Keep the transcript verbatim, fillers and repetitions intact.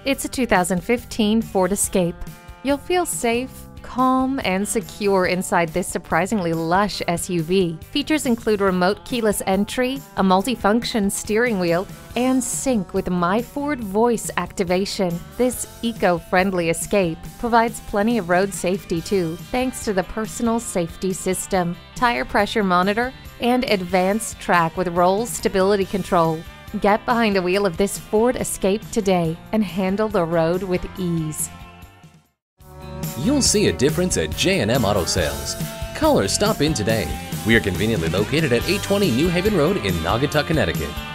It's a two thousand fifteen Ford Escape. You'll feel safe, calm, and secure inside this surprisingly lush S U V. Features include remote keyless entry, a multifunction steering wheel, and sync with My Ford voice activation. This eco-friendly Escape provides plenty of road safety too, thanks to the personal safety system, tire pressure monitor, and advanced track with roll stability control. Get behind the wheel of this Ford Escape today and handle the road with ease. You'll see a difference at J M Auto Sales. Call or stop in today. We are conveniently located at eight twenty New Haven Road in Naugatuck, Connecticut.